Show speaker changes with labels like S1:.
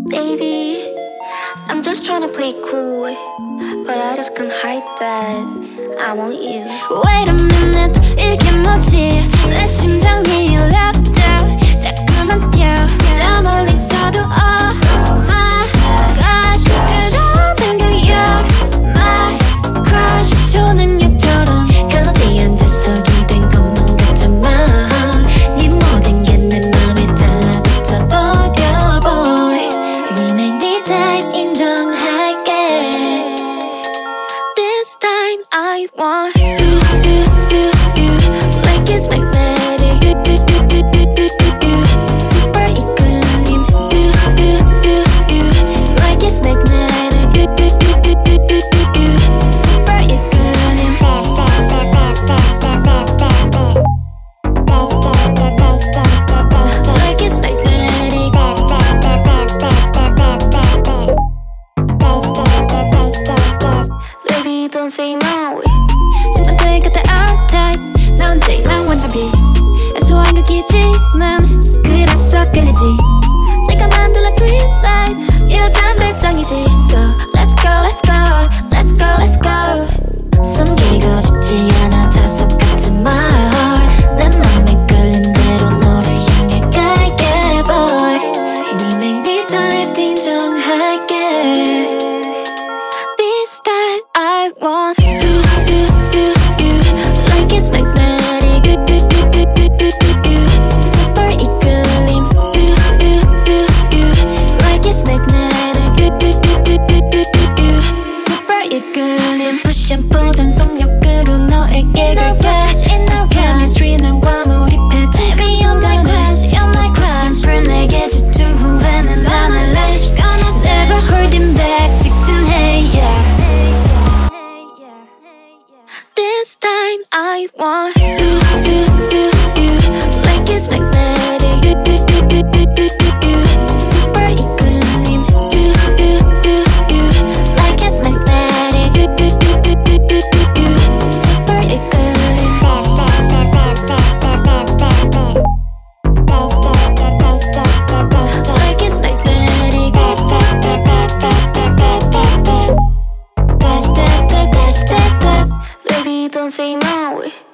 S1: Baby, I'm just trying to play cool, but I just can't hide that I want you.
S2: Wait a minute, 이게 뭐지? 내 심장이 랍다 자꾸만 뛰어 저 멀리서도 oh my gosh 그런 생각이야 my crush 조는 유처럼 거대한 자석이 된 것만 같아만 네 모든 게 내 맘에 달라붙어 버려 boy We make it right 인정할게 This time I want you like it's magnetic super equilibrium you like it's magnetic super equilibrium like it's magnetic
S1: Baby, don't say no.
S2: 친구들 같아 our type 나 언제 난 완전 B 애소한 극이지만 그래서 끌리지 내가 만들어 green light 이 여잔 백정이지 So let's go let's go let's go let's go 숨기고 싶지 않아 자석 같은 my heart 내 맘에 끌린 대로 너를 향해 갈게 boy We make me tight 인정할게 This time I want you like it's magnetic super equilibrium you like it's magnetic super equilibrium push and pull 전속력으로 너에게 갈게 chemistry는 과몰입해 Baby you're my crush you're my crush push and pull 내게 집중 후회는 안 할래 Never holding back 직진해 yeah This time I want you like it's magnetic super equilibrium you like it's magnetic super equilibrium like it's magnetic
S1: Baby, don't say no.